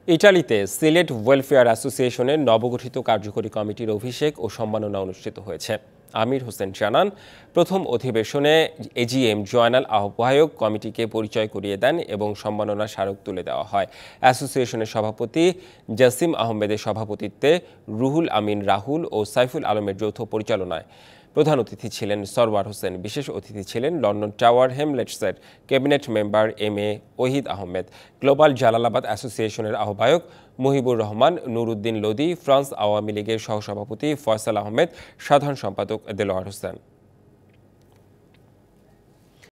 ইটালিতে সিলেট ওয়েলফেয়ার অ্যাসোসিয়েশনের নবগঠিত কার্যকরী কমিটির অভিষেক ও সম্মাননা অনুষ্ঠিত হয়েছে। আমির হোসেন জানান, প্রথম অধিবেশনে এজিএম জয়নাল আহ্বায়ক কমিটিকে পরিচয় করিয়ে দেন এবং সম্মাননা স্মারক তুলে দেওয়া হয়। অ্যাসোসিয়েশনের সভাপতি জাসিম আহমেদের সভাপতিত্বে রুহুল আমিন রাহুল ও সাইফুল আলমের যৌথ পরিচালনায় প্রধান অতিথি ছিলেন সরওয়ার হোসেন। বিশেষ অতিথি ছিলেন লন্ডন টাওয়ার হ্যামলেটসের cabinet member M A. Ohid Ahmed, global Jalalabad অ্যাসোসিয়েশনের আহ্বায়ক মুহিবুর রহমান, নুরুদ্দিন লোদি, ফ্রান্স আওয়ামী লীগের সহসভাপতি ফয়সাল আহমেদ, সাধারণ সম্পাদক দেলোয়ার হোসেন।